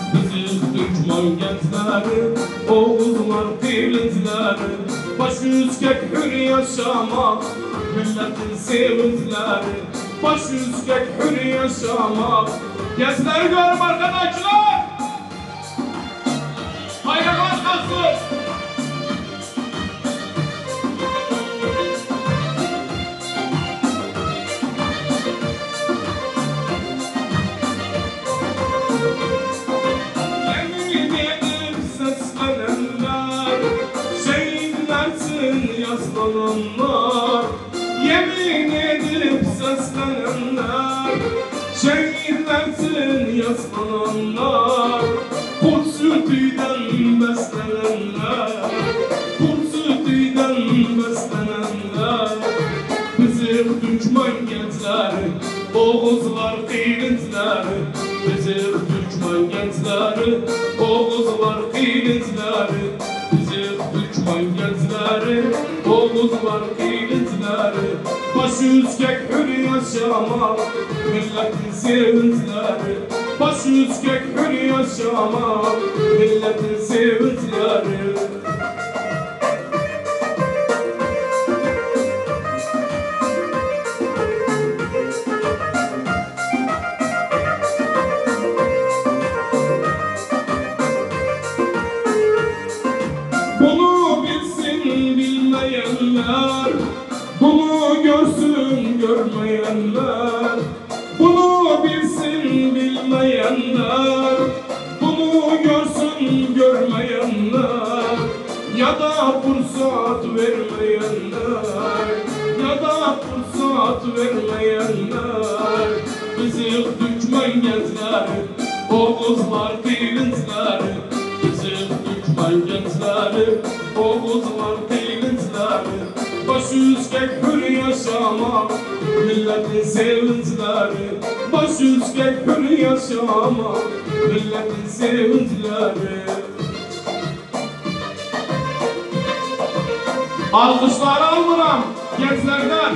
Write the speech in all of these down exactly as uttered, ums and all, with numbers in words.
Bizim Türkmen gençleri, oğuzlar kıymetleri, baş yüz kek hür yaşamak, milletin sevinçleri, baş yüz kek hür yaşamak. Gençleri görüm arkadaşlar! Bayraklar kalsın! Yaslananlar, yemin edip seslenenler, şehitlersin yaslananlar, kurt sütüden beslenenler, kurt sütüden beslenenler. Bizim Türkmen gençleri, Oğuzlar kıymetleri, bizim Türkmen gençleri, Oğuzlar kıymetleri, bizim Türkmen gençleri, Oğuzlar kıymetleri, baş yüz kek hür yaşamak, milletin sevinçleri, baş yüz kek hür yaşamak, milletin sevinçleri. Bunu bilsin bilmeyenler, bunu görsün görmeyenler, bunu bilsin bilmeyenler, bunu görsün görmeyenler, ya da fırsat vermeyenler, ya da fırsat vermeyenler. Bizim Türkmen gençleri, Oğuzlar kıymetleri, bizim Türkmen gençleri, Oğuzlar kıymetleri, baş yüz kek hür yaşamak, milletin sevinçleri, baş yüz kek hür yaşamak, milletin sevinçleri. Alkışlar alırım gençlerden.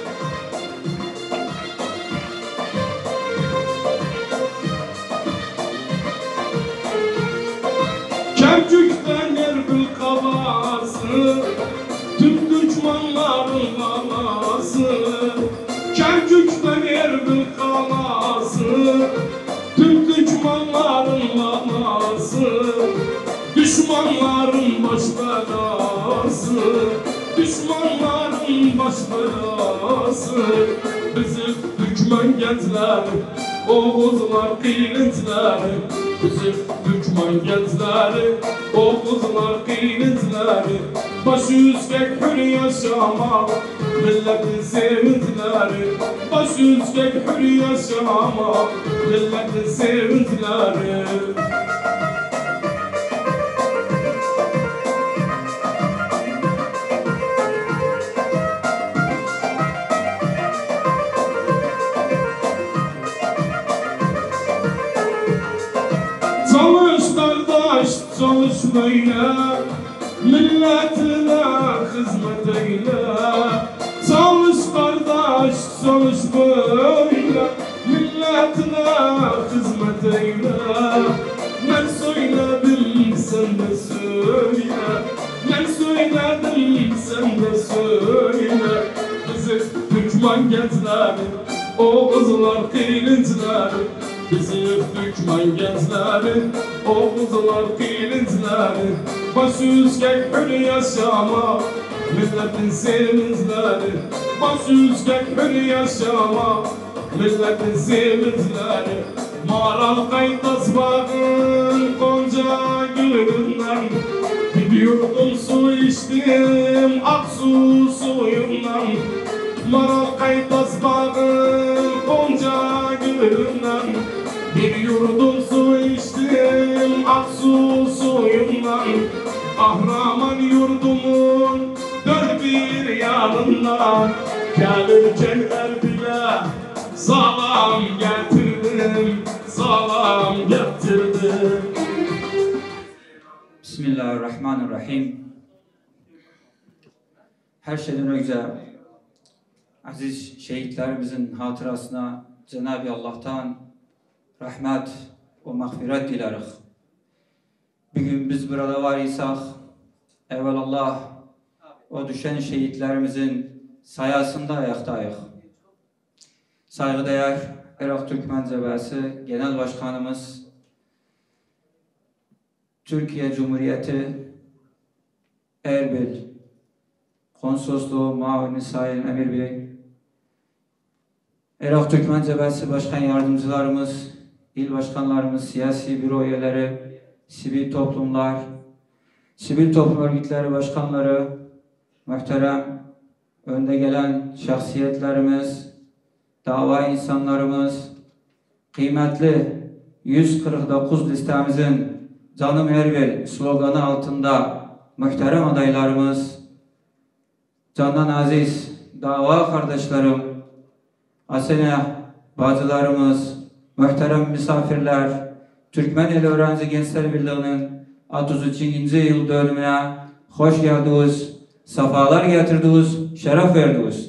Kemcükten Erbil kabası, tüm düşmanların kalası. Kemcükten Erbil kalası, tüm düşmanların kalası. Düşmanların baş belası, düşmanların baş belası. Bizim Türkmen gençleri, Oğuzlar kıymetleri, bizim Türkmen gençleri, Oğuzlar kıymetleri, baş yüz kek hür yaşamak, milletin sevinçleri, baş yüz kek hür yaşamak, milletin sevinçleri. Çalış kardeş, çalış böyle, milletine hizmet eyle. Çalış kardeş, çalış böyle, milletine hizmet eyle. Ben söyledim, sen de söyle, ben söyledim, sen de söyle. Bizim Türkmen gençleri, Oğuzlar kıymetleri, bizim Türkmen gençleri, Oğuzlar kıymetleri, baş yüz kek hür yaşamak, milletin sevinçleri, baş yüz kek hür yaşamak, milletin sevinçleri. Maral kaytas bağın Gonca gülünden, bir yudum su içtim aksu suyundan. Maral kaytas bağın Gonca gülünden, bir yudum su içtim aksu suyundan. Kahraman yurdumun dört bir yanından, gelirken Erbil'e salam getirdim, salam getirdim. Bismillahirrahmanirrahim. Her şeyden önce aziz şehitlerimizin hatırasına Cenab-ı Allah'tan rahmet ve mağfiret dileriz. Bugün biz burada var isek, evvelallah o düşen şehitlerimizin sayasında ayaktayız. Saygıdeğer Irak Türkmen Cebhesi Genel Başkanımız, Türkiye Cumhuriyeti Erbil Konsolosluğu Mavini Sayın Emir Bey, Irak Türkmen Cebhesi Başkan Yardımcılarımız, il başkanlarımız, siyasi büro üyeleri, sivil toplumlar, sivil toplum örgütleri başkanları, muhterem önde gelen şahsiyetlerimiz, dava insanlarımız, kıymetli yüz kırk dokuz listemizin Canım Erbil sloganı altında muhterem adaylarımız, candan aziz dava kardeşlerim, asene bacılarımız, muhterem misafirler, Türkmen Eli Öğrenci Gençler Birliği'nin otuz üçüncü yıl dönümüne hoş geldiniz, safalar getirdiniz, şeref verdiniz.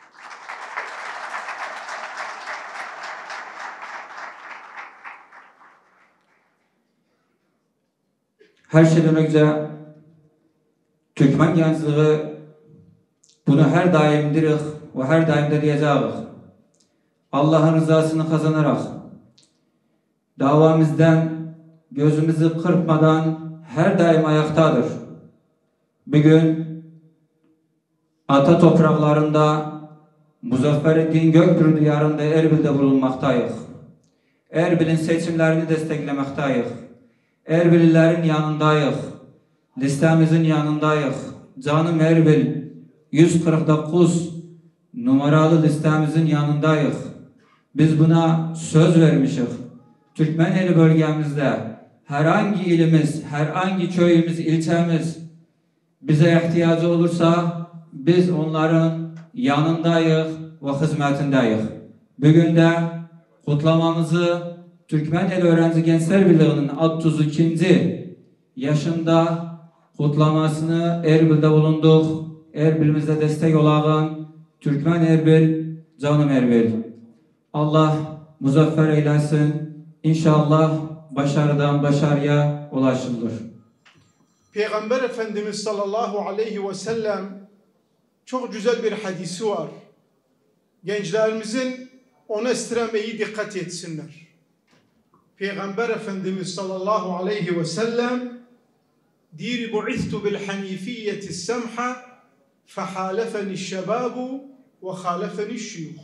Her şeyden önce Türkmen gençliği bunu her daim dirik ve her daim de diyeceğiz. Allah'ın rızasını kazanarak davamızdan gözümüzü kırpmadan her daim ayaktadır. Bugün ata topraklarında Muzaffereddin Gökbür diyarında Erbil'de bulunmaktayız. Erbil'in seçimlerini desteklemekteyiz. Erbillilerin yanındayız. Listemizin yanındayız. Canım Erbil yüz kırk dokuz numaralı listemizin yanındayız. Biz buna söz vermişiz. Türkmeneli bölgemizde herhangi ilimiz, herhangi köyümüz, ilçemiz bize ihtiyacı olursa biz onların yanındayız ve hizmetindeyiz. Bugün de kutlamamızı Türkmeneli Öğrenci Gençler Birliği'nin otuz ikinci yaşında kutlamasını Erbil'de bulunduk. Erbil'imizde destek olan Türkmen Erbil, Canım Erbil. Allah muzaffer eylesin. İnşallah başarıdan başarıya ulaşılır. Peygamber Efendimiz sallallahu aleyhi ve sellem çok güzel bir hadisi var. Gençlerimizin ona istemeyi dikkat etsinler. Peygamber Efendimiz sallallahu aleyhi ve sellem "Diri bu'ithtu bil hanifiyeti semha fehalefeni şebabu ve halefeni şiyuh."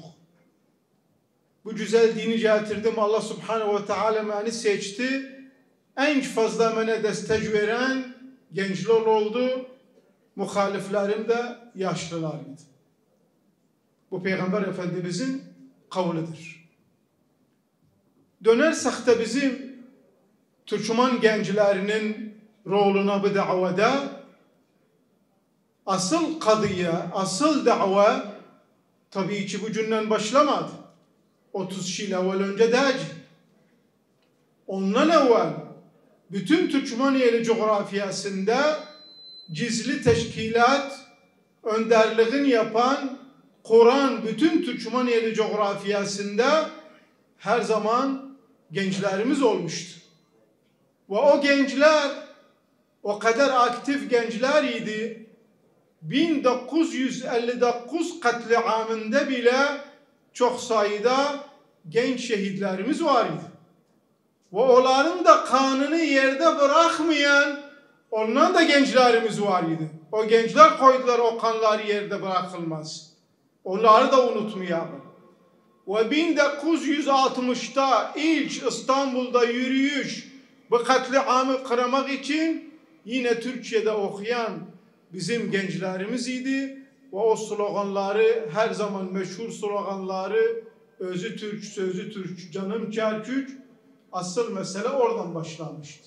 Bu güzel dini getirdim. Allah subhanehu ve teala beni seçti. En fazla bana destek veren gençler oldu. Muhaliflerim de yaşlılarıydı. Bu Peygamber Efendimizin kavlidir. Dönersek de bizim Türkmen gençlerinin roluna bu davada asıl kadıya, asıl dava tabii ki bugünden başlamadı. otuz yıl evvel önce değil. Ondan evvel bütün Türkmeniyeli coğrafyasında gizli teşkilat önderliğini yapan Kur'an bütün Türkmeniyeli coğrafyasında her zaman gençlerimiz olmuştu. Ve o gençler o kadar aktif gençler idi. bin dokuz yüz elli dokuz katliamında bile çok sayıda genç şehitlerimiz var idi. Ve onların da kanını yerde bırakmayan onların da gençlerimiz var idi. O gençler koydular o kanları yerde bırakılmaz. Onları da unutmayalım. Ve bin dokuz yüz altmışta ilk İstanbul'da yürüyüş bu katliamı kırmak için yine Türkiye'de okuyan bizim gençlerimiz idi. Ve o sloganları her zaman meşhur sloganları özü Türk, sözü Türk, canım Kerkük asıl mesele oradan başlamıştı.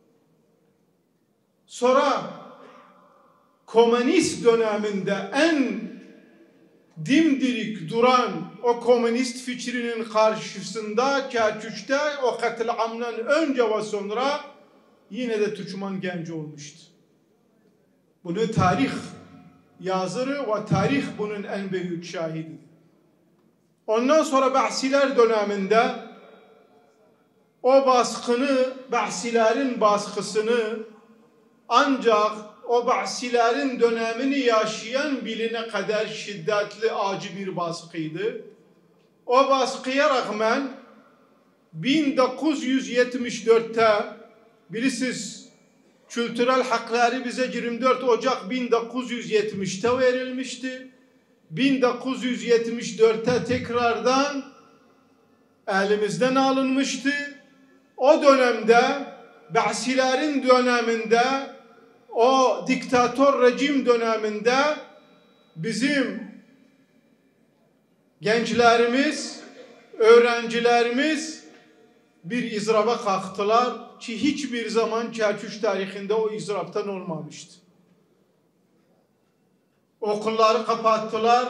Sonra komünist döneminde en dimdirik duran o komünist fikrinin karşısında Kerkük'te o katliamdan önce ve sonra yine de Türkmen genci olmuştu. Bunu tarih yazır ve tarih bunun en büyük şahididir. Ondan sonra Ba'siler döneminde o baskını, Ba'silerin baskısını ancak o Ba'silerin dönemini yaşayan biline kadar şiddetli, acı bir baskıydı. O baskıya rağmen bin dokuz yüz yetmiş dörtte bilirsiniz kültürel hakları bize yirmi dört Ocak bin dokuz yüz yetmişte verilmişti. bin dokuz yüz yetmiş dörtte tekrardan elimizden alınmıştı. O dönemde Ba'silerin döneminde, o diktatör rejim döneminde bizim gençlerimiz, öğrencilerimiz bir izraba kalktılar ki hiçbir zaman Kerkük tarihinde o izraptan olmamıştı. Okulları kapattılar.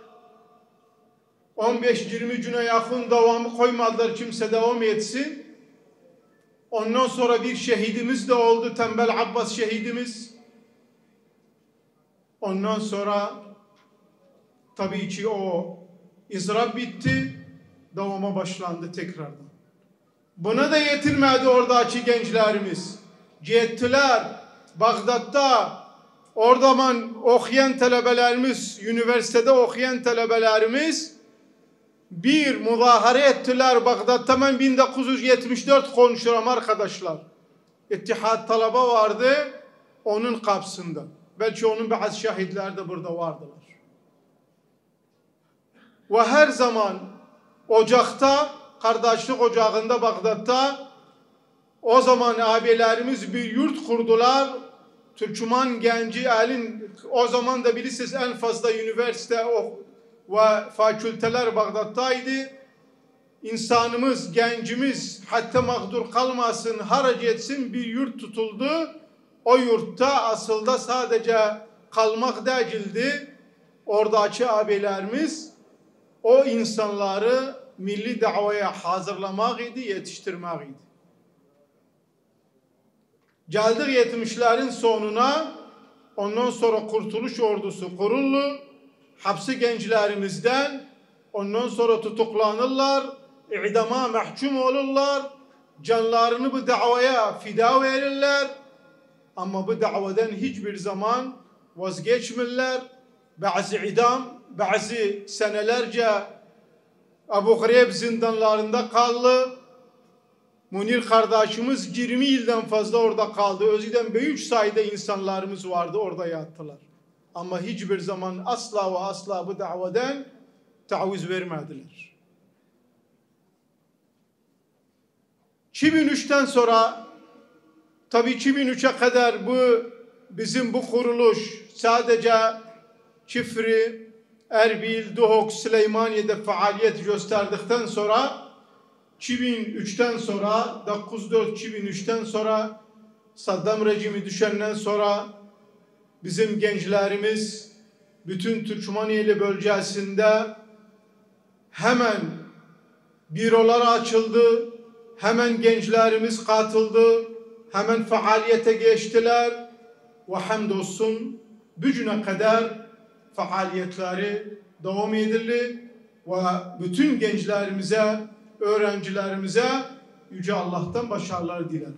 on beş yirmi güne yakın devamı koymadılar, kimse devam etsin. Ondan sonra bir şehidimiz de oldu, Tembel Abbas şehidimiz. Ondan sonra tabii ki o izrap bitti, devama başlandı tekrardan. Buna da yetinmedi oradaki gençlerimiz. Gittiler Bağdat'ta, oradan okuyan talebelerimiz, üniversitede okuyan talebelerimiz bir muzahara ettiler Bağdat'ta. Ben bin dokuz yüz yetmiş dört konuşuyorum arkadaşlar. İttihat talaba vardı onun kapsında. Belki onun bazı şahitler de burada vardılar. Ve her zaman ocakta, kardeşlik ocağında Bağdat'ta o zaman abilerimiz bir yurt kurdular. Türkmen genci elin, o zaman da bilirsiniz en fazla üniversite ve fakülteler Bağdat'taydı. İnsanımız, gencimiz hatta mağdur kalmasın, harac etsin bir yurt tutuldu. O yurtta aslında sadece kalmak değildi. Oradaki abilerimiz o insanları milli davaya hazırlamak idi, yetiştirmek idi. Geldik yetmişlerin sonuna, ondan sonra Kurtuluş Ordusu kuruldu. Hapsi gençlerimizden, ondan sonra tutuklanırlar, idama mahkum olurlar, canlarını bu davaya fida verirler. Ama bu davadan hiçbir zaman vazgeçmirler. Bazı idam, bazı senelerce Abu Ghraib zindanlarında kaldı. Munir kardeşimiz yirmi yıldan fazla orada kaldı. Özüden büyük sayıda insanlarımız vardı, orada yattılar. Ama hiçbir zaman asla ve asla bu davadan taviz vermediler. iki bin üçten sonra, tabii iki bin üçe kadar bu bizim bu kuruluş sadece Çifri, Erbil, Duhok, Süleymaniye'de faaliyet gösterdikten sonra iki bin üçten sonra, dokuz dört iki bin üçten sonra Saddam rejimi düşenden sonra bizim gençlerimiz bütün Türkmeniyeli bölgesinde hemen bürolar açıldı, hemen gençlerimiz katıldı, hemen faaliyete geçtiler ve hamdolsun bugüne kadar faaliyetleri devam edildi ve bütün gençlerimize, öğrencilerimize Yüce Allah'tan başarılar dilerim.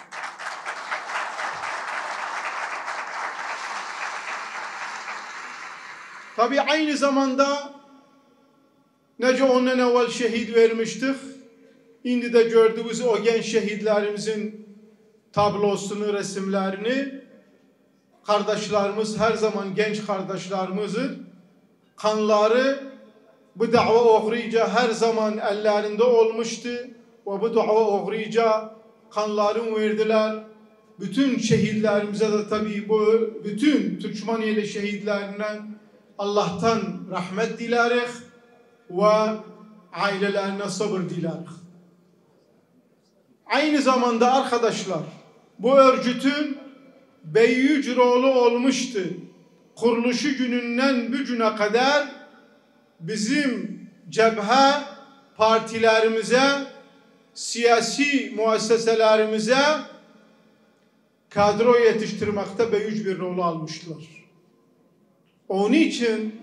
Tabi aynı zamanda nece ondan evvel şehit vermiştik. Şimdi de gördüğünüz o genç şehitlerimizin tablosunu, resimlerini kardeşlerimiz, her zaman genç kardeşlerimizin kanları bu dava uğrayınca her zaman ellerinde olmuştu ve bu dava uğrayınca kanlarını verdiler. Bütün şehitlerimize de tabii bu bütün Türkmeniyeli şehitlerinden Allah'tan rahmet dileriz ve ailelerine sabır dileriz. Aynı zamanda arkadaşlar bu örgütün büyük rolü olmuştu. Kuruluşu gününden bugüne kadar bizim cephe partilerimize, siyasi muesseselerimize kadro yetiştirmekte büyük bir rol almışlar. Onun için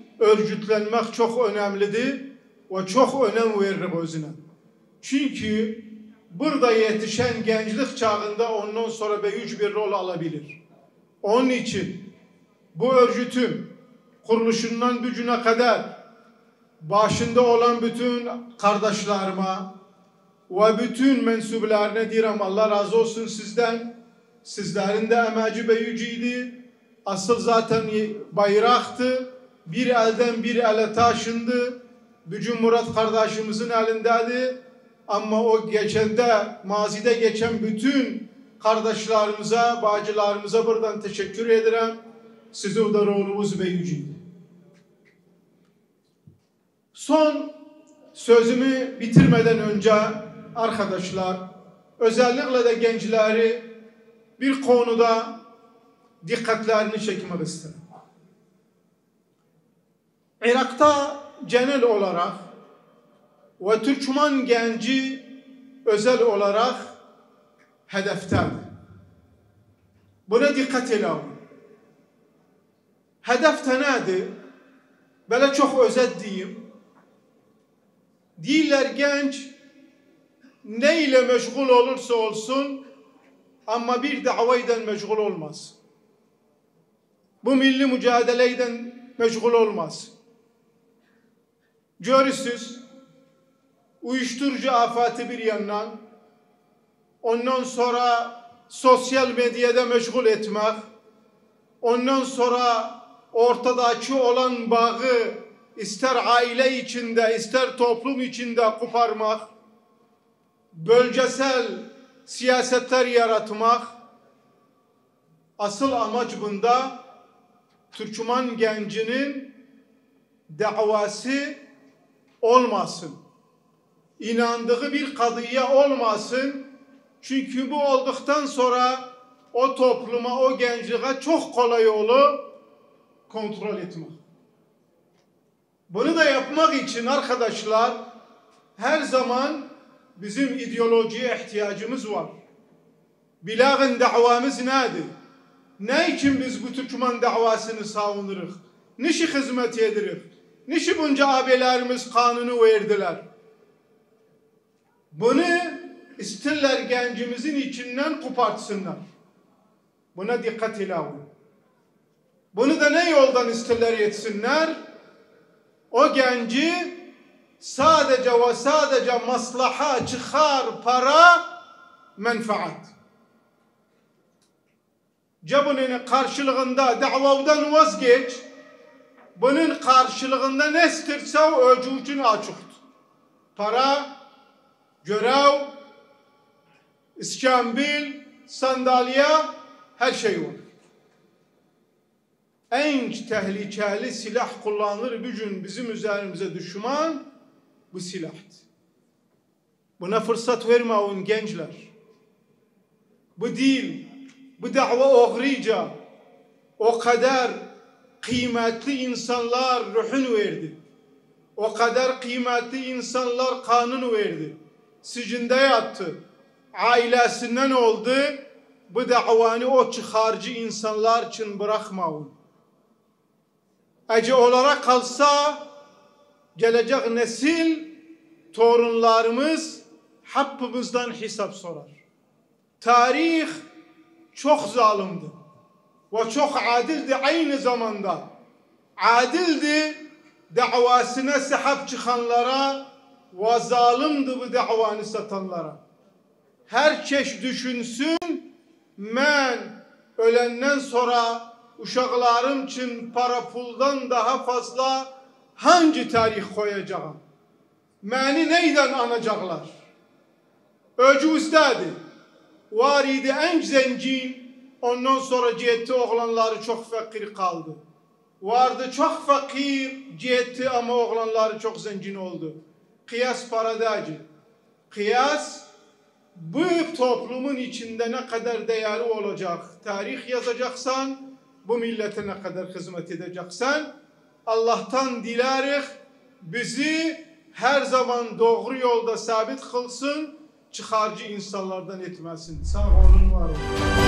örgütlenmek çok önemlidir ve çok önem verir özüne. Çünkü burada yetişen gençlik çağında ondan sonra büyük bir rol alabilir. Onun için bu örgütün kuruluşundan gücüne kadar başında olan bütün kardeşlerime ve bütün mensuplarına diyorum Allah razı olsun sizden. Sizlerin de emeği büyücüydü. Asıl zaten bayraktı. Bir elden bir ele taşındı. Bütün Murat kardeşimizin elindeydi. Ama o geçende, mazide geçen bütün kardeşlerimize, bacılarımıza buradan teşekkür ederim. Sizin de rolünüz büyücüydü. Son sözümü bitirmeden önce arkadaşlar, özellikle de gençleri bir konuda dikkatlerini çekmek isterim. Irak'ta genel olarak ve Türkmen genci özel olarak hedeften. Buna dikkat edelim. Hedef nedir? Böyle çok özet diyeyim. Değiller genç ne ile meşgul olursa olsun ama bir davayla meşgul olmaz. Bu milli mücadeleyden meşgul olmaz. Görürsünüz, uyuşturucu afatı bir yandan, ondan sonra sosyal medyada meşgul etmek, ondan sonra ortadaki olan bağı ister aile içinde, ister toplum içinde koparmak, bölgesel siyasetler yaratmak, asıl amaç bunda Türkmen gencinin davası olmasın. İnandığı bir kadıya olmasın. Çünkü bu olduktan sonra o topluma, o gençliğe çok kolay olur kontrol etmek. Bunu da yapmak için arkadaşlar her zaman bizim ideolojiye ihtiyacımız var. Bilağın davamız nedir? Ne için biz bu Türkmen davasını savunuruz? Niçin hizmet ediriz? Niçin bunca abilerimiz kanunu verdiler? Bunu isterler gencimizin içinden kopartsınlar. Buna dikkat edelim. Bunu da ne yoldan isterler etsinler? O genci sadece ve sadece maslaha, çıkar, para, menfaat. Bunun karşılığında davadan vazgeç, bunun karşılığında ne isterse o öcücün açıktır. Para, görev, iskambil, sandalye, her şey var. En tehlikeli silah kullanılır bugün bizim üzerimize düşman bu silahtı. Buna fırsat vermeyin gençler. Bu değil, bu dava oğrica o kadar kıymetli insanlar ruhunu verdi. O kadar kıymetli insanlar kanunu verdi. Sicinde yattı. Ailesinden oldu. Bu davanı o çıkarcı insanlar için bırakmayın. Ece olarak kalsa gelecek nesil torunlarımız hepimizden hesap sorar. Tarih çok zalimdi ve çok adildi aynı zamanda. Adildi davasına sahip çıkanlara ve zalimdi bu davanı satanlara. Herkes düşünsün, ben ölenden sonra uşaklarım için para puldan daha fazla hangi tarih koyacağım? Beni neyden anacaklar? Öcüzdədir. Var idi en zengin, ondan sonra cihetti oğlanları çok fakir kaldı. Vardı çok fakir cihetti ama oğlanları çok zengin oldu. Kıyas paradacı. Kıyas bu toplumun içinde ne kadar değerli olacak? Tarih yazacaksan, bu millete ne kadar hizmet edeceksen, Allah'tan dileriz bizi her zaman doğru yolda sabit kılsın, çıkarcı insanlardan etmesin. Sağ olun, var olun.